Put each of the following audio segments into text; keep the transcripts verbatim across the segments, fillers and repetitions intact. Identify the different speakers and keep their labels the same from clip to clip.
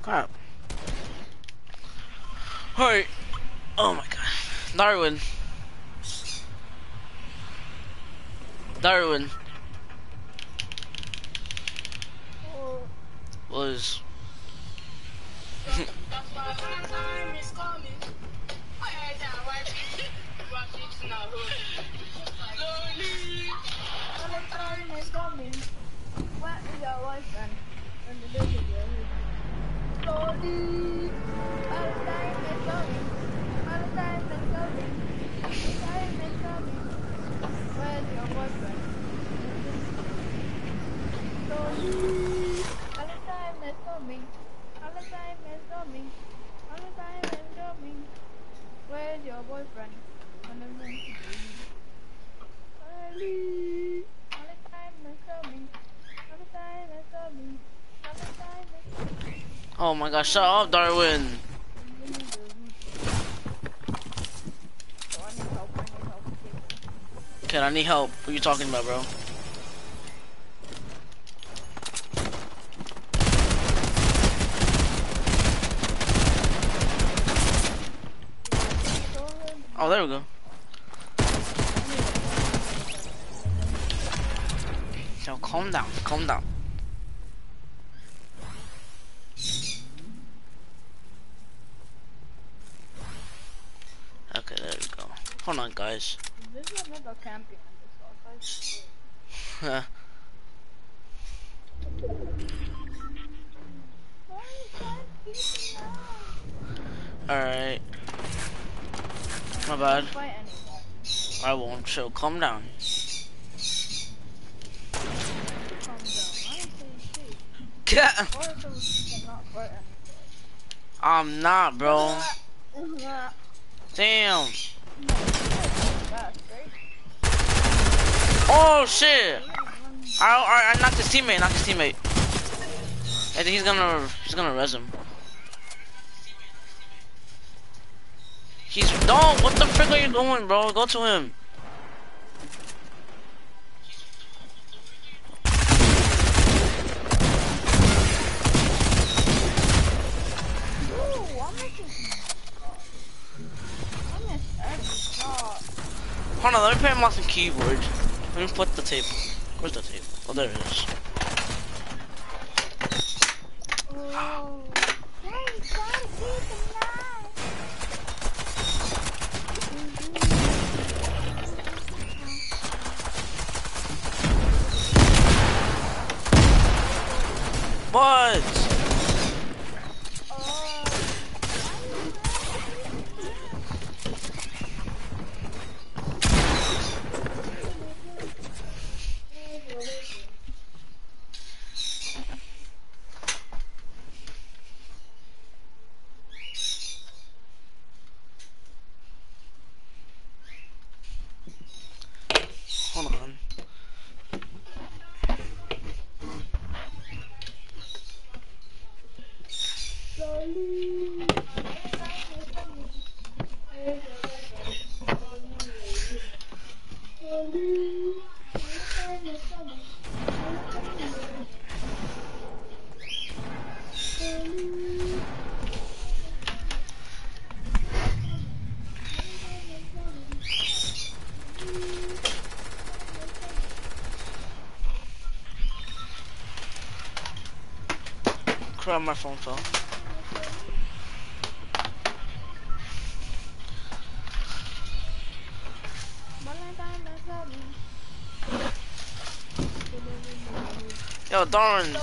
Speaker 1: crap. Alright. Oh my god. Darwin. Darwin.
Speaker 2: Oh.
Speaker 1: Was.
Speaker 2: Valentine is coming. Where is your boyfriend? And the baby girl. Slowly. Valentine is coming. Valentine is coming. Valentine is coming. Where's your boyfriend? Slowly. Valentine is coming. Valentine is coming. Valentine is coming. Where's your boyfriend? Valentine is coming. Valentine is coming. Valentine is coming. Valentine is coming.
Speaker 1: Oh my gosh, shut up, Darwin.
Speaker 2: So I need help, I need help.
Speaker 1: Kid, I need help. What are you talking about, bro? Oh, there we go. Yo, calm down, calm down. Okay, there we go. Hold on, guys.
Speaker 2: This is another camping in this house.
Speaker 1: Alright. My bad.
Speaker 2: Fight anymore.
Speaker 1: I won't, so calm down.
Speaker 2: Calm down. I ain't saying shit.
Speaker 1: Get.
Speaker 2: Or if it was not fight anymore.
Speaker 1: I'm not, bro. Damn. Oh shit! I, I I knocked his teammate. Knocked his teammate. I think he's gonna he's gonna res him. He's no. What the frick are you doing, bro? Go to him. Hold on, let me put him on some keyboard. Let me put the tape. Where's the tape? Oh, there it is.
Speaker 2: Oh. Hey, gotta keep the knife.
Speaker 1: What? Hold on. Crap, my phone fell. Yo, Darn.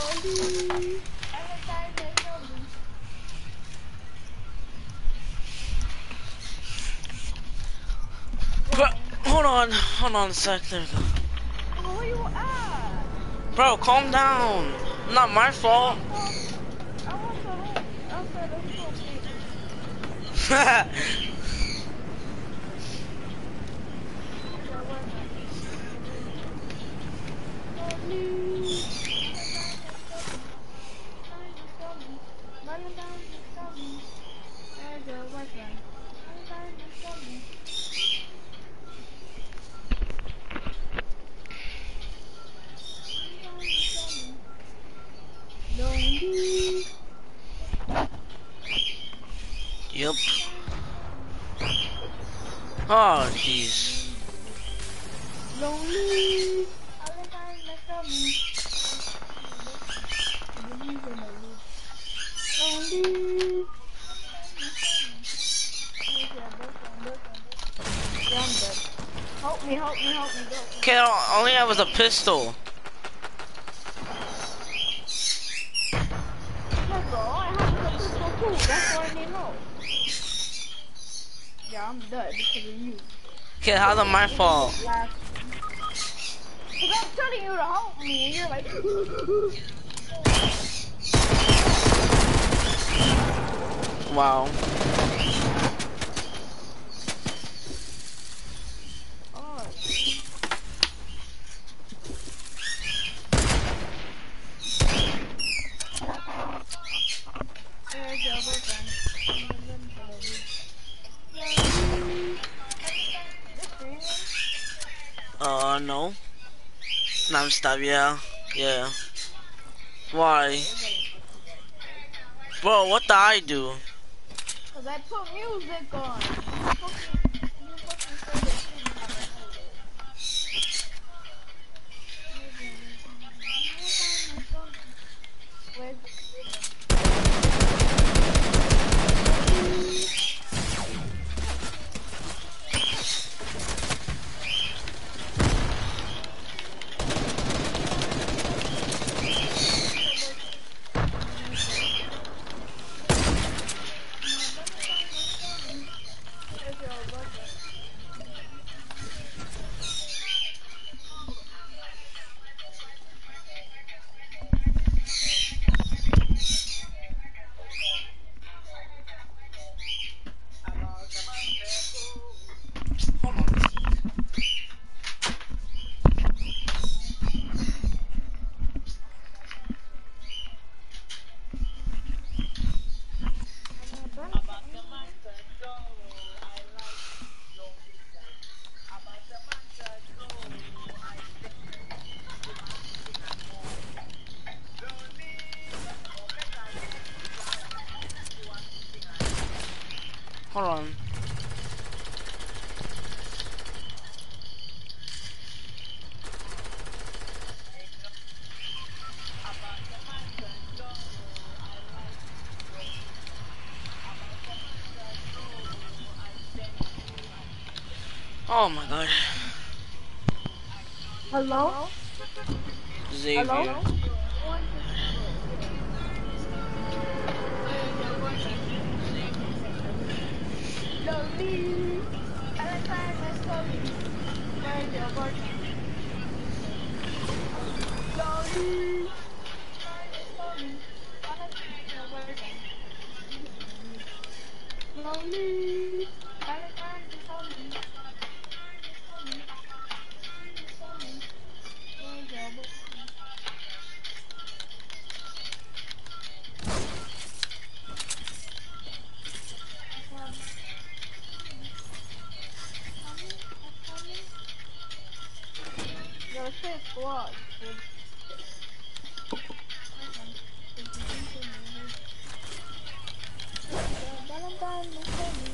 Speaker 1: Hold on, hold on a sec. There we go.
Speaker 2: Where you at?
Speaker 1: Bro, calm down. Not my fault.
Speaker 2: I want to look outside of the
Speaker 1: Yup. Oh, jeez.
Speaker 2: Lonely. All the time that's coming. Lonely. Yeah, I'm dead. Help me, help me, help me, go.
Speaker 1: Okay, all only have was a pistol.
Speaker 2: Yeah, bro, I have a pistol too. That's all I need to know. Yeah, I'm dead because of you.
Speaker 1: Okay, how's it my fault?
Speaker 2: Last. Because I'm telling you to help me, and you're like.
Speaker 1: Wow.
Speaker 2: Oh. There's your boyfriend.
Speaker 1: Uh, no. Non-stop, yeah. Yeah. Why? Bro, what did I do?
Speaker 2: Cause I put music on. You fucking, you fucking said that you didn't have to know that. Where's Where's your boyfriend?
Speaker 1: Hold on. Oh my god.
Speaker 2: Hello?
Speaker 1: Xavier.
Speaker 2: Hello? Lonely. Valentine is lonely. Where's your boyfriend? Lonely. Lonely. Valentine is lonely. Where's your boyfriend? Yo, shit squad. Valentine is lonely.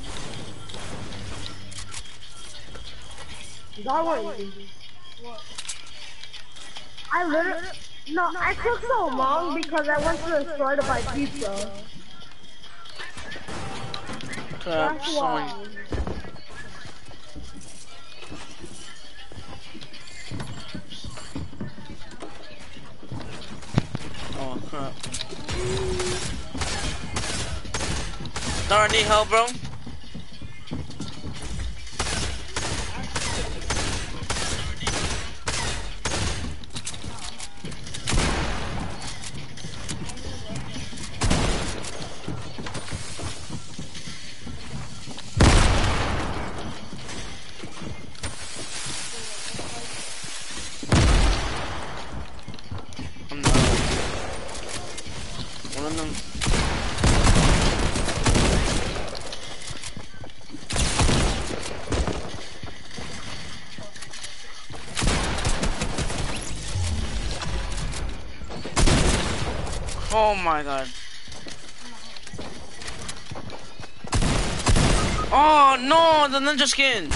Speaker 3: That was easy.
Speaker 2: What?
Speaker 3: I literally, no, I took so long because I went to the store to buy pizza.
Speaker 1: Crap,
Speaker 3: That's
Speaker 1: someone.
Speaker 3: why.
Speaker 1: Oh crap. Don't need help, bro. I'm not. One of them. Oh my god. Oh no, the ninja skin.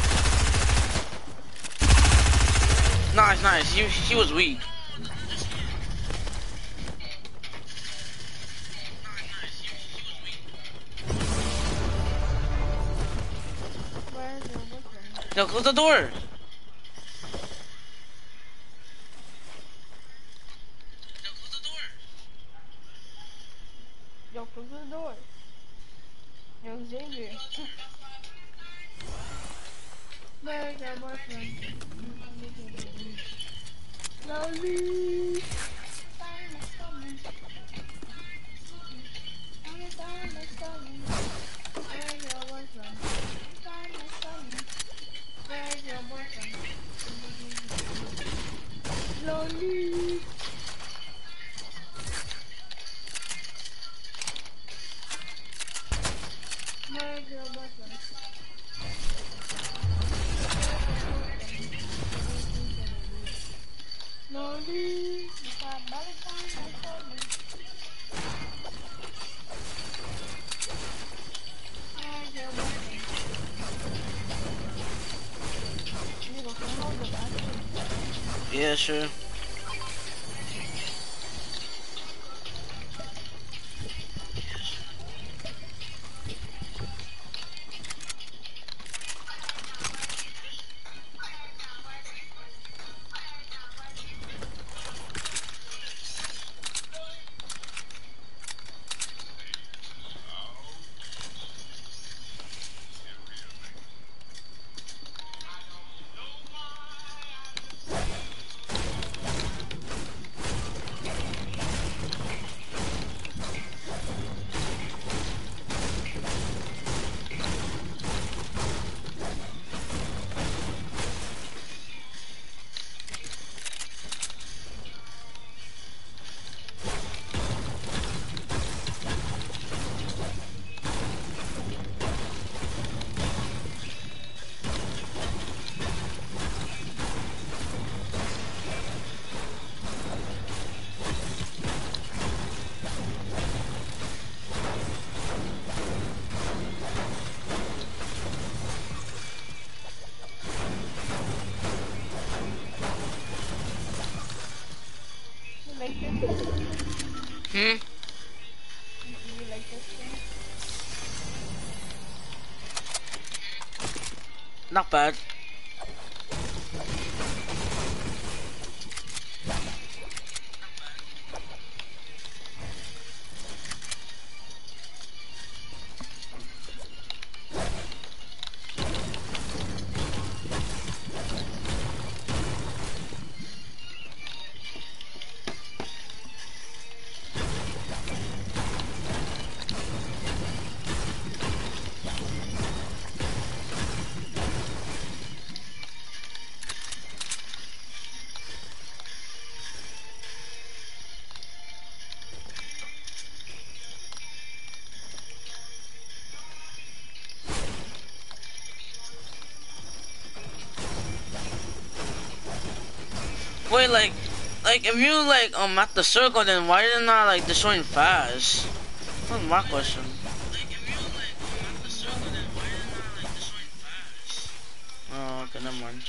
Speaker 1: Nice, nice. He he was weak.
Speaker 2: Where's your boyfriend?
Speaker 1: Yo, close the door.
Speaker 2: Yo, close the door. Yo, Xavier. Where's your boyfriend? Slowly. Time is coming. Time is coming. Where's your boyfriend? Time is coming. Where's your boyfriend? Slowly. Where's your boyfriend? Slowly. Because by the time is coming. Where's your boyfriend? You go from home to back.
Speaker 1: Yeah, sure.
Speaker 2: You like this?
Speaker 1: Hmm.
Speaker 2: Do you like this thing?
Speaker 1: Not bad. Wait, like, like if you like um at the circle, then why is it not like destroying fast? That's my question. Oh, okay, never mind.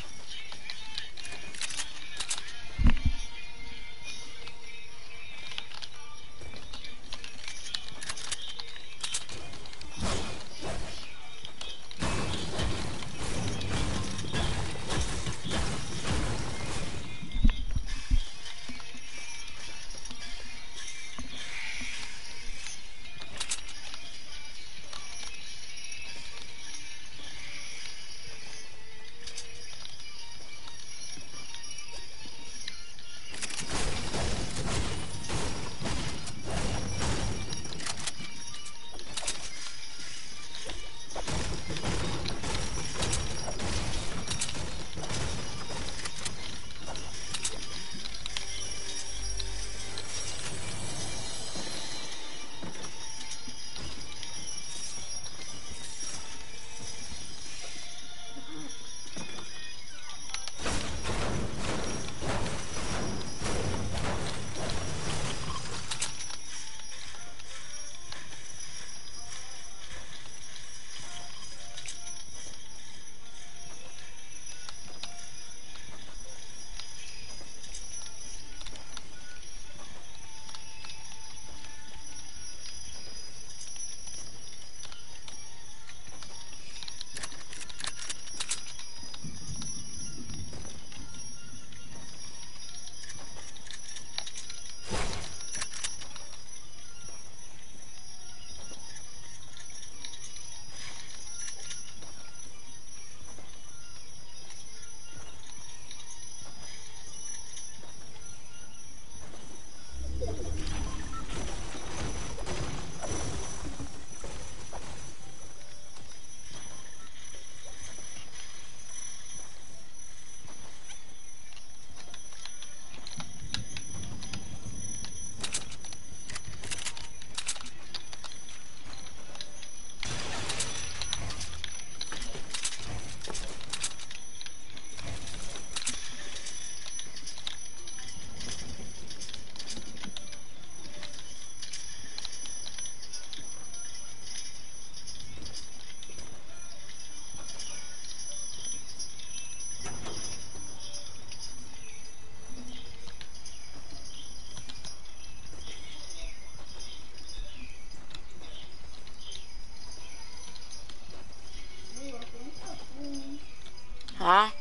Speaker 1: Huh?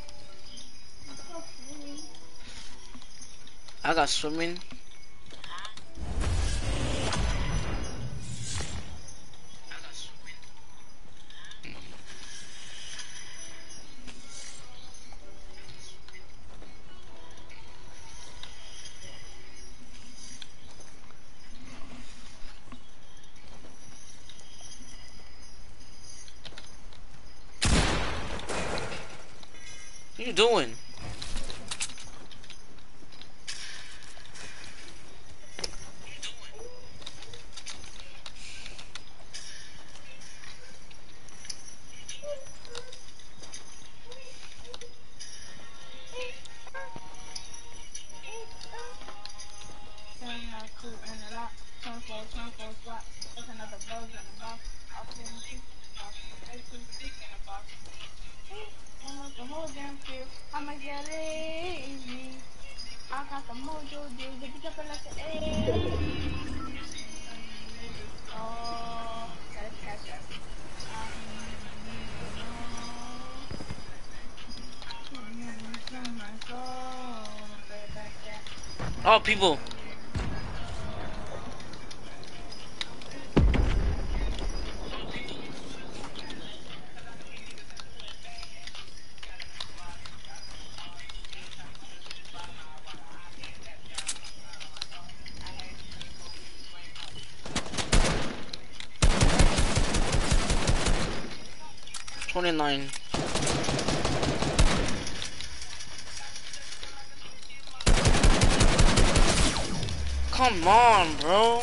Speaker 1: I got swimming. What you doing?
Speaker 2: I'ma get lazy. I got the mojo, dude. Get up like the eighties. Oh, gotta catch up.
Speaker 1: Oh, people. twenty-nine. Come on, bro.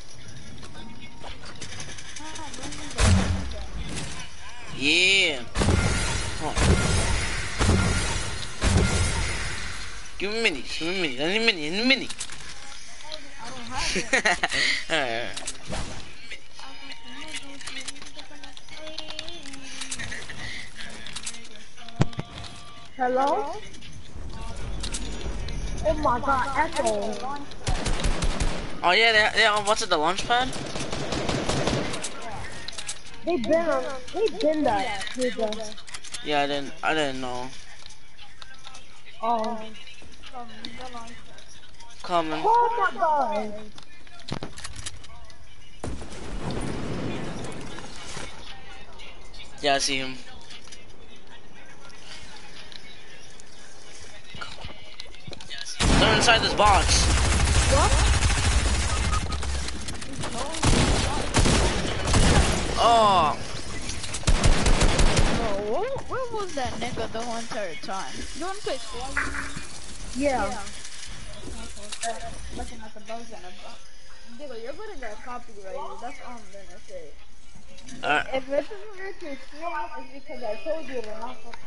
Speaker 1: Yeah. Come on. Give me minis. Give me minis. Any mini. Any mini. Alright.
Speaker 3: Hello? Oh my god, Echo.
Speaker 1: Oh yeah, they, they, oh, what's it, the launch pad?
Speaker 3: They been on, they been that with us.
Speaker 1: Yeah, I didn't, I didn't know.
Speaker 3: Oh.
Speaker 1: Coming.
Speaker 3: Oh my god.
Speaker 1: Yeah, I see him. They're inside this box.
Speaker 3: What?
Speaker 1: Oh.
Speaker 2: Bro, where, where was that nigga the whole entire time? You wanna play squad?
Speaker 3: Yeah.
Speaker 2: Yeah. Looking at the bugs and the bugs. Nigga, you're gonna get copyrighted. That's all I'm gonna say.
Speaker 1: Uh,
Speaker 2: If it's a to swap, it's because I told you to not fuck